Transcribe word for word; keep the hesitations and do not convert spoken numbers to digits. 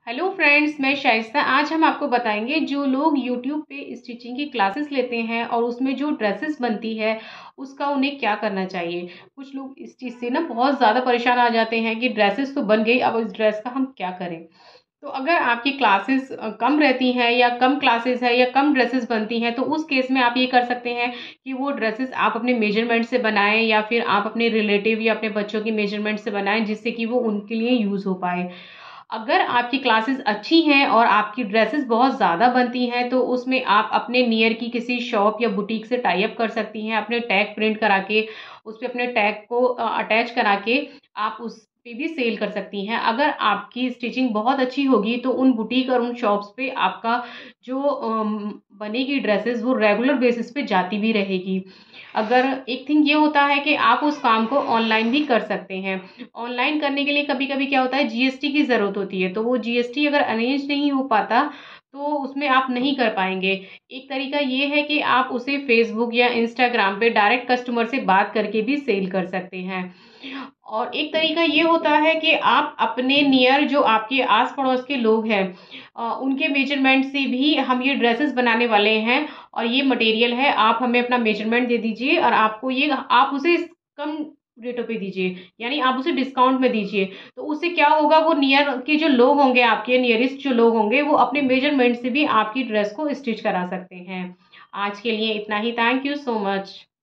Hello friends, मैं शाइस्ता। आज हम आपको बताएंगे जो लोग यूट्यूब पे स्टिचिंग की क्लासेस लेते हैं और उसमें जो ड्रेसेस बनती है उसका उन्हें क्या करना चाहिए। कुछ लोग इस चीज़ से ना बहुत ज़्यादा परेशान आ जाते हैं कि ड्रेसेस तो बन गई, अब इस ड्रेस का हम क्या करें। तो अगर आपकी क्लासेस अ, कम रहती हैं या कम क्लासेस है या कम ड्रेसेस बनती हैं तो उस केस में आप ये कर सकते हैं कि वो ड्रेसेस आप अपने मेजरमेंट से बनाएं या फिर आप अपने रिलेटिव या अपने बच्चों की मेजरमेंट से बनाएं, जिससे कि वो उनके लिए यूज़ हो पाए। अगर आपकी क्लासेस अच्छी हैं और आपकी ड्रेसेस बहुत ज़्यादा बनती हैं तो उसमें आप अपने नियर की किसी शॉप या बुटीक से टाई अप कर सकती हैं। अपने टैग प्रिंट करा के उस पे अपने टैग को अटैच करा के आप उस पे भी सेल कर सकती हैं। अगर आपकी स्टिचिंग बहुत अच्छी होगी तो उन बुटीक और उन शॉप्स पे आपका जो अम, बनेगी ड्रेसेस वो रेगुलर बेसिस पे जाती भी रहेगी। अगर एक थिंग ये होता है कि आप उस काम को ऑनलाइन भी कर सकते हैं। ऑनलाइन करने के लिए कभी कभी क्या होता है, जीएसटी की ज़रूरत होती है, तो वो जीएसटी अगर अरेंज नहीं हो पाता तो उसमें आप नहीं कर पाएंगे। एक तरीका ये है कि आप उसे फेसबुक या इंस्टाग्राम पे डायरेक्ट कस्टमर से बात करके भी सेल कर सकते हैं। और एक तरीका ये होता है कि आप अपने नियर जो आपके आस पड़ोस के लोग हैं अ, उनके मेजरमेंट से भी हम ये ड्रेसेस बनाने वाले हैं और ये मटेरियल है, आप हमें अपना मेजरमेंट दे दीजिए और आपको ये आप उसे कम रेटों पे दीजिए, यानी आप उसे डिस्काउंट में दीजिए। तो उससे क्या होगा, वो नियर के जो लोग होंगे, आपके नियरेस्ट जो लोग होंगे, वो अपने मेजरमेंट से भी आपकी ड्रेस को स्टिच करा सकते हैं। आज के लिए इतना ही। Thank you so much.